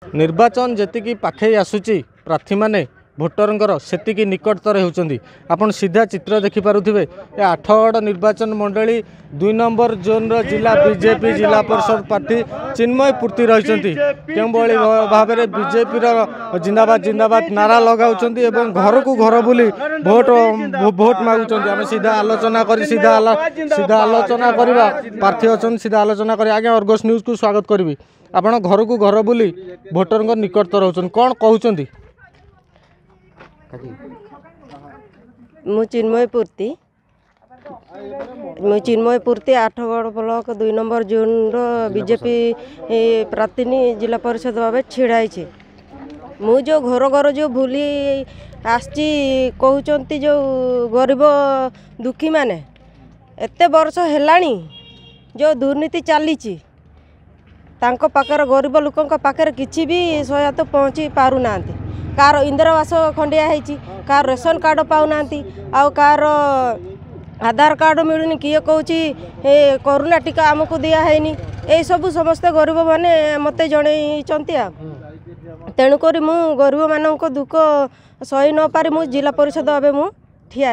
निर्वाचन जेतिकी पाखे आसुची प्रार्थी माने भोटरंकर सेतिकी निकटतर होउचंदी। आपण सीधा चित्र देखि पारुथिबे ए आठगड़ निर्वाचन मंडली 2 नंबर जोन रो जिला बीजेपी जिला परिषद प्रार्थी चिन्मय पूर्ति रहिचंती। केमबळी भाबरे बीजेपी रो जिंदाबाद जिंदाबाद नारा लगाउचंती एवं घर को घर बुली भोट मागुचंती। आमे सीधा आलोचना करी सीधा आलोचना करबा प्रार्थी अछन सीधा आलोचना करी आगे अर्गस न्यूज को स्वागत करबी। आपण घर को घर बुली भोटरंक निकटतर होउचन कोन कहउचंती? मु Chinmay Purti Athagarh block 2 number zone रो बीजेपी प्रार्थी जिला परिषद भाव छिड़ाई छे। मु जो घर घर जो भूली आसची कहउचंती जो गरीब दुखी माने एते वर्ष हेलाणी जो दुर्नीति चली तांको पाकर गरीब लोकों पाकर किसी भी सहायता पहुँची पारु नांती। कार इंदिरावास खंडिया है, कार रेशन कार्ड पाऊना, आउ कार आधार कार्ड मिलूनी, किए कौची कोरोना टीका आमको दिया है यही सब समस्त गरीब माने मत जनई। तेणुक मु गरीब मान दुख सही न पारि मु जिला परिषद भाव मु ठिया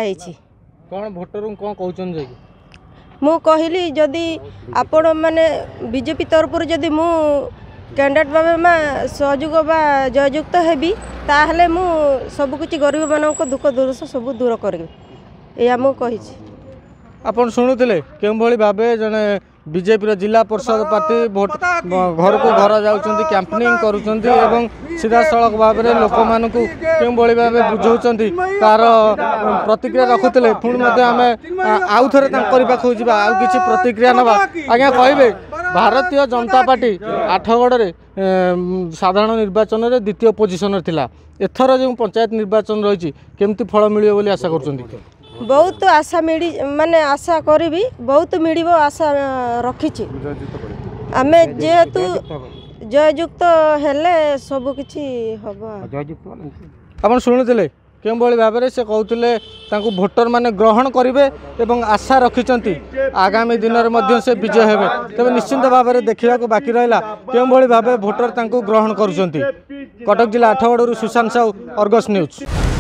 मु कहली जदि आपण माने बीजेपी तरफ जदि मु कैंडिडेट भाव में सहयोग बा जययुक्त हेबी ताहले मु सब कुछ गरीब मानक दुख दुर्दशा सब दूर करी या मु कही। आपण शुणुले केमभली भाबे जने बीजेपी जिला परिषद प्रार्थी भोट घर को घर जाउचंती कैंपेनिंग करूचंती एवं सीधा सड़क भाव में लोक मान केमभली भाबे बुझाउचंती तार प्रतिक्रिया रखुतले। पुणी मते आमे आउ थरे तांकरी पाखु जिबा आउ किछि प्रतिक्रिया नबा। आज्ञा कहबे भारतीय जनता पार्टी आठगड़ रे साधारण निर्वाचन रे द्वितीय पोजिशन थिला। एथर जो पंचायत निर्वाचन रही केमती फल मिलियो बोली आशा करछंती? बहुत आशा मिली माने आशा करी बहुत मिलिबो आशा रखिछि। आमे जेहेतु जययुक्त हेले सब किछि हबो। आपण शुणुतिले केमभली भाव में से कहते तांकु भोटर माने ग्रहण करेंगे एवं आशा रखिंट आगामी दिन में से विजय हेबे। तेज निश्चिंत भाव में देखा बाकी रहा केमभली भाव भोटर तांकु ग्रहण करुछंती। कटक जिला आठगड़ सुशांत साहू, अर्गस न्यूज।